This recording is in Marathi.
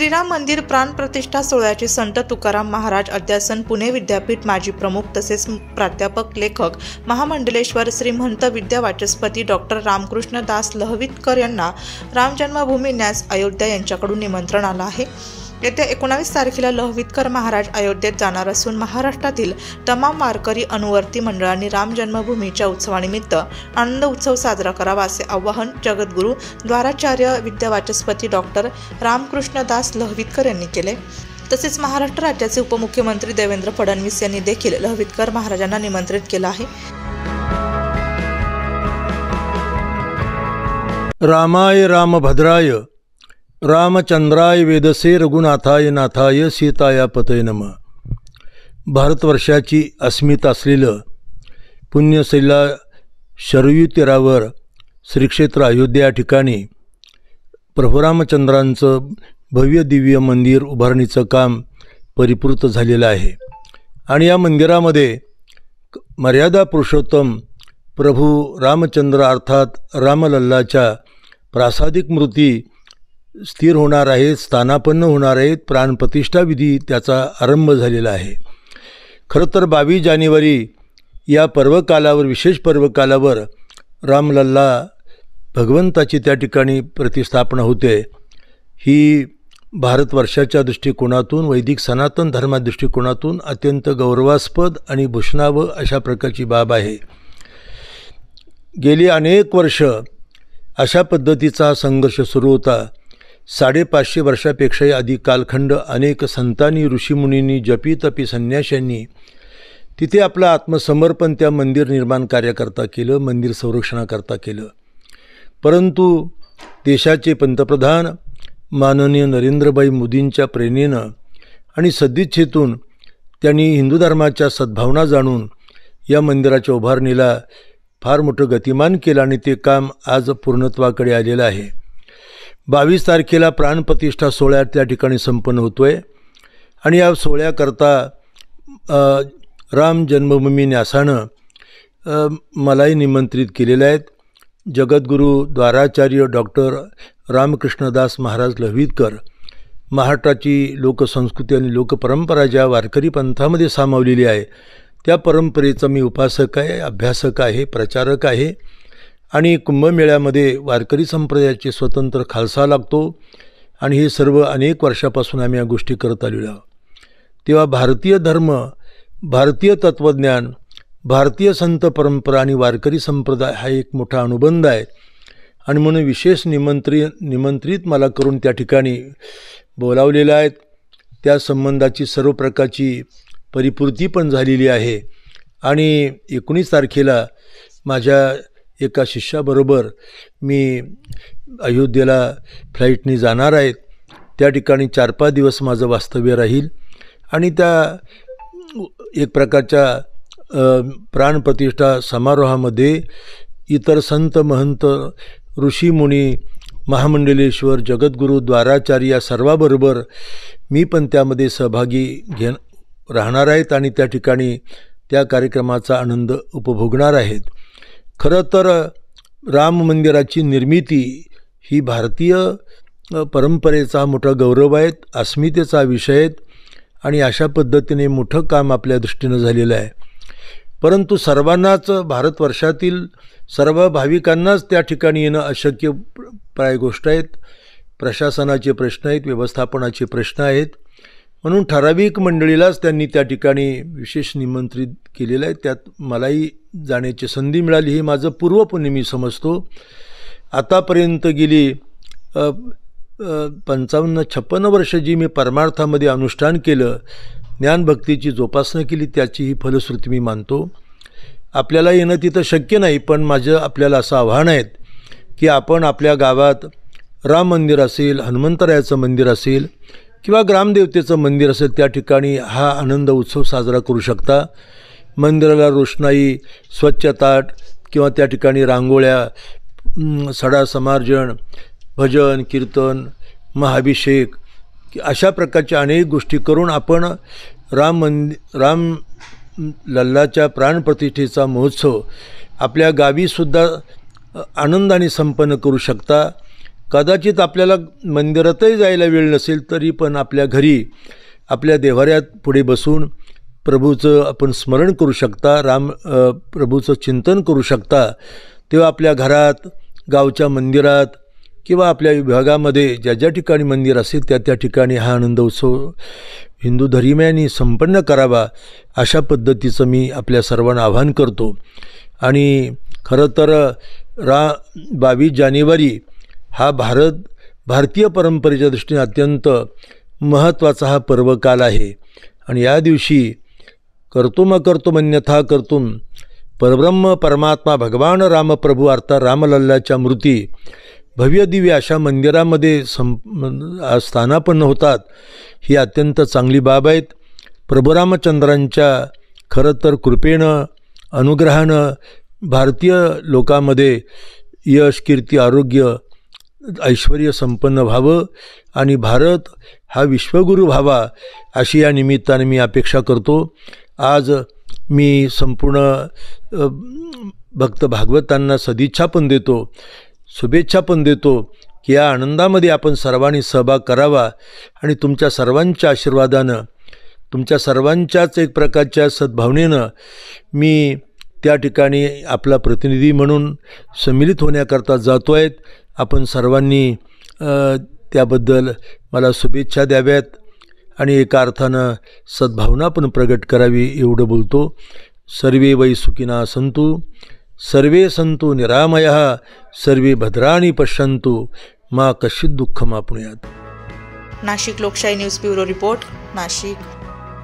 श्रीराम मंदिर प्राणप्रतिष्ठा सोहळ्याचे संत तुकाराम महाराज अध्यासन पुणे विद्यापीठ माजी प्रमुख तसेच प्राध्यापक लेखक महामंडलेश्वर श्रीमंत विद्यावाचस्पती डॉक्टर रामकृष्ण दास लहवीतकर यांना राम जन्मभूमी न्यास अयोध्या यांच्याकडून निमंत्रण आलं आहे। येत्या 19 तारखेला लहवीतकर महाराज अयोध्येत जाणार असून महाराष्ट्रातील तमाम वारकरी अनुवर्ती मंडळांनी राम जन्मभूमीच्या उत्सवानिमित्त आनंद उत्सव साजरा करावा असे आवाहन जगद्गुरू द्वाराचार्य विद्यावाचस्पती डॉक्टर रामकृष्ण दास लहवीतकर यांनी केले। तसेच महाराष्ट्र राज्याचे उपमुख्यमंत्री देवेंद्र फडणवीस यांनी देखील लहवीतकर महाराजांना निमंत्रित केलं आहे। रामाय रामभद्राय रामचंद्राय वेदसे रघुनाथाय नाथाय सीताया पतये नमः। भारतवर्षाची अस्मिता असलेलं पुण्यशैला शरयू तीरावर श्रीक्षेत्र अयोध्या ठिकाणी प्रभू रामचंद्रांचं भव्य दिव्य मंदिर उभारणीचं काम परिपूर्ण झालेलं आहे आणि या मंदिरामध्ये मर्यादा पुरुषोत्तम प्रभू रामचंद्र अर्थात रामलल्लाच्या प्रासादिक मूर्ती स्थिर होणार आहेत, स्थानापन्न होणार आहेत। प्राणप्रतिष्ठा विधी त्याचा आरंभ झालेला आहे। खरं तर 22 जानेवारी या पर्वकालावर विशेष पर्वकालावर रामलल्ला भगवंताची त्या ठिकाणी प्रतिस्थापना होते। ही भारतवर्षाच्या दृष्टिकोनातून वैदिक सनातन धर्मा दृष्टिकोनातून अत्यंत गौरवास्पद आणि भूषणावं अशा प्रकारची बाब आहे। गेली अनेक वर्ष अशा पद्धतीचा संघर्ष सुरू होता। 550 वर्षापेक्षाही अधिक कालखंड अनेक संतांनी ऋषीमुनींनी जपी तपी संन्याशांनी तिथे आपलं आत्मसमर्पण त्या मंदिर निर्माण कार्याकरता केलं, मंदिर संरक्षणाकरता केलं। परंतु देशाचे पंतप्रधान माननीय नरेंद्रभाई मोदींच्या प्रेरणेनं आणि सदिच्छेतून त्यांनी हिंदू धर्माच्या सद्भावना जाणून या मंदिराच्या उभारणीला फार मोठं गतिमान केलं आणि ते काम आज पूर्णत्वाकडे आलेलं आहे। 22 तारखेला प्राणप्रतिष्ठा सोहळा त्या ठिकाणी संपन्न होतो आहे आणि या सोहळ्याकरता राम जन्मभूमी न्यासानं मलाही निमंत्रित केलेलं आहेत। जगद्गुरू द्वाराचार्य डॉक्टर रामकृष्णदास महाराज लहवीतकर महाराष्ट्राची लोकसंस्कृती आणि लोकपरंपरा ज्या वारकरी पंथामध्ये सामावलेली आहे त्या परंपरेचा मी उपासक आहे, अभ्यासक आहे, प्रचारक आहे आणि कुंभमेळ्यामध्ये वारकरी संप्रदायाचे स्वतंत्र खालसा लागतो आणि हे सर्व अनेक वर्षापासून आम्ही या गोष्टी करत आलेलो आहोत। तेव्हा भारतीय धर्म, भारतीय तत्त्वज्ञान, भारतीय संत परंपरा आणि वारकरी संप्रदाय हा एक मोठा अनुबंध आहे आणि म्हणून विशेष निमंत्रित मला करून त्या ठिकाणी बोलावलेलं आहे। त्या संबंधाची सर्व प्रकारची परिपूर्ती पण झालेली आहे आणि 19 तारखेला माझ्या एका शिष्याबरोबर मी अयोध्येला फ्लाईटनी जाणार आहे। त्या ठिकाणी 4-5 दिवस माझं वास्तव्य राहील आणि त्या एक प्रकारच्या प्राणप्रतिष्ठा समारोहामध्ये इतर संत महंत ऋषीमुनी महामंडलेश्वर जगद्गुरू द्वाराचार्य या सर्वाबरोबर मी पण त्यामध्ये सहभागी राहणार आहेत आणि त्या ठिकाणी त्या कार्यक्रमाचा आनंद उपभोगणार आहेत। खरं तर राम मंदिराची निर्मिती ही भारतीय परंपरेचा मोठा गौरव आहे, अस्मितेचा विषय आहे आणि अशा पद्धतीने मोठं काम आपल्या दृष्टीनं झालेलं आहे। परंतु सर्वांनाच भारतवर्षातील सर्व भाविकांनाच त्या ठिकाणी येणं अशक्य प्राय गोष्ट आहेत। प्रशासनाचे प्रश्न आहेत, व्यवस्थापनाचे प्रश्न आहेत, म्हणून ठराविक मंडळीलाच त्यांनी त्या ठिकाणी विशेष निमंत्रित केलेलं आहे। त्यात मलाही जाण्याची संधी मिळाली हे माझं पूर्वपुण्य मी समजतो। आतापर्यंत गेली 55-56 वर्ष जी मी परमार्थामध्ये अनुष्ठान केलं, ज्ञानभक्तीची जोपासना केली, त्याची ही फलश्रुती मी मानतो। आपल्याला येणं तिथं शक्य नाही, पण माझं आपल्याला असं आव्हान आहे की आपण आपल्या गावात राम मंदिर असेल, हनुमंतरायाचं मंदिर असेल किंवा ग्रामदेवतेचं मंदिर असेल त्या ठिकाणी हा आनंद उत्सव साजरा करू शकता। मंदिराला रोषणाई, स्वच्छताट किंवा त्या ठिकाणी रांगोळ्या, सडा समार्जन, भजन कीर्तन, महाअभिषेक अशा प्रकारच्या अनेक गोष्टी करून आपण राम लल्लाच्या प्राणप्रतिष्ठेचा महोत्सव आपल्या गावीसुद्धा आनंदाने संपन्न करू शकता। कदाचित आपल्याला मंदिरातही जायला वेळ नसेल तरी पण आपल्या घरी आपल्या देव्हाऱ्यात पुढे बसून प्रभूचं आपण स्मरण करू शकता, प्रभूचं चिंतन करू शकता. तेव्हा आपल्या घरात, गावच्या मंदिरात किंवा आपल्या विभागामध्ये ज्या ज्या ठिकाणी मंदिर असेल त्या ठिकाणी हा आनंद उत्सव हिंदू धर्मियांनी संपन्न करावा, अशा पद्धतीचं मी आपल्या सर्वांना आवाहन करतो. आणि खरं तर 22 जानेवारी हा भारतीय परंपरेच्या दृष्टीने अत्यंत महत्त्वाचा हा पर्वकाल आहे. आणि या दिवशी कर्तुम अन्यथा कर्तुम परब्रह्म परमात्मा भगवान रामप्रभू अर्थात रामलल्लाच्या मूर्ती भव्य दिव्य अशा मंदिरामध्ये स्थानापन्न होतात. ही अत्यंत चांगली बाब आहेत. प्रभू रामचंद्रांच्या खरं तर कृपेनं, अनुग्रहानं भारतीय लोकांमध्ये यश, कीर्ती, आरोग्य, ऐश्वर्य संपन्न व्हावं आणि भारत हा विश्वगुरू व्हावा, अशी या निमित्ताने मी अपेक्षा करतो. आज मी संपूर्ण भक्त भागवतांना सदिच्छा पण देतो, शुभेच्छा पण देतो की या आनंदामध्ये आपण सर्वांनी सहभाग करावा. आणि तुमच्या सर्वांच्या आशीर्वादानं, तुमच्या सर्वांच्याच एक प्रकारच्या सद्भावनेनं मी त्या ठिकाणी आपला प्रतिनिधी म्हणून सम्मिलित होण्याकरता जातो आहे. आपण सर्वांनी त्याबद्दल मला शुभेच्छा द्याव्यात आणि एका अर्थानं सद्भावना पण प्रगट करावी, एवढं बोलतो. सर्वे वै सुखिनः सन्तु, सर्वे सन्तु निरामयः, सर्वे भद्राणि पश्यन्तु, मा कश्चित् दुःखमाप्नुयात्. नाशिक लोकशाही न्यूज ब्युरो रिपोर्ट, नाशिक.